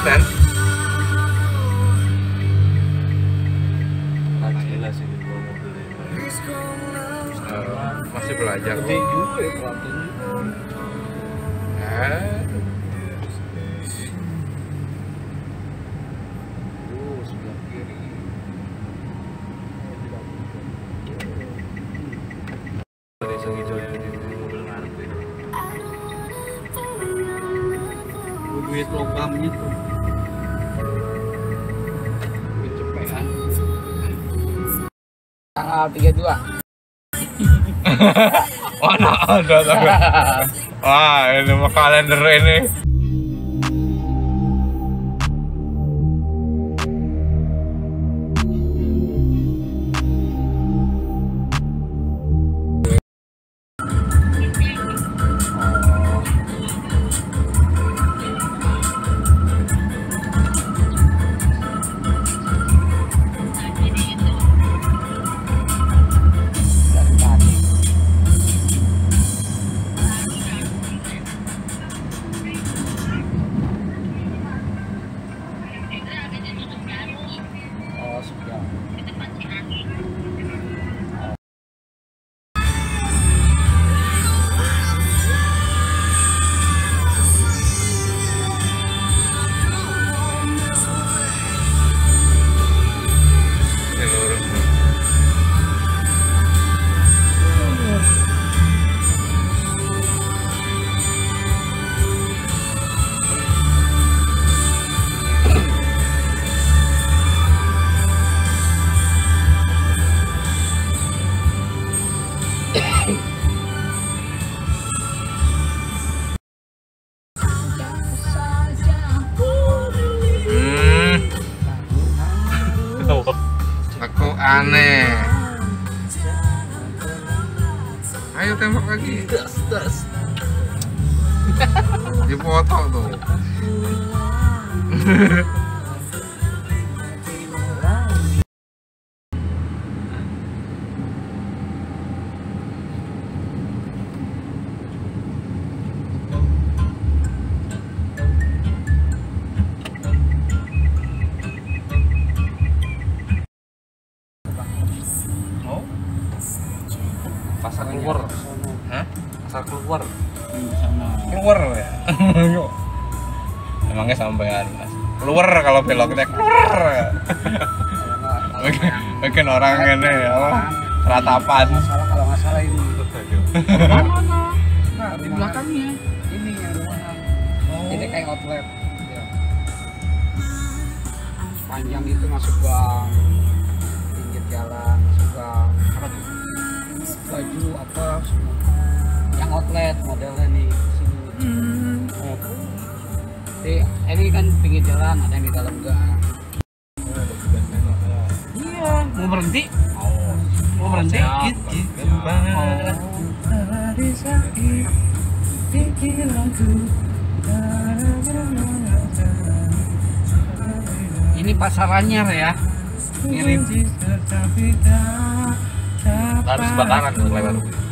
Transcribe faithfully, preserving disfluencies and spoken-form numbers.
Klaten. Jelas ini bawa mobil ini. Uh, masih belajar. Gede juga ya Klaten. Eh, Oh, sebelah kiri. Dari segi jauh di mobil ngarep itu. Duit logamnya tuh. Duit cepetan. Tanggal tiga puluh dua. mana ada tapi. Wah, ini mah kalender ini. Oh, sekian. Ini lurus. Hmm, aku aneh. Ayo tembak lagi. Das, das. Dipoto tuh. Oh. Pasar keluar. Hah? Pasar keluar. Sama. Keluar ya. Emangnya sampean Mas. Keluar kalau beloknya keluar. Mungkin, mungkin orang ini ya, apa? Ratapan. Salah kalau nggak salah ini. Mana? Nah, di belakangnya. Ini yang ruangan. Jadi kayak outlet. Ya. Panjang itu masuk gang, pinggir jalan masuk gang. Apa tuh? Baju apa semua. Yang outlet modelnya nih sini. Oh. Jadi, ini kan pinggir jalan, ada yang di dalam gang. Iya, mau berhenti? Mau berhenti? Ini pasarannya ya, mirip. Harus bakaran tuh lewat.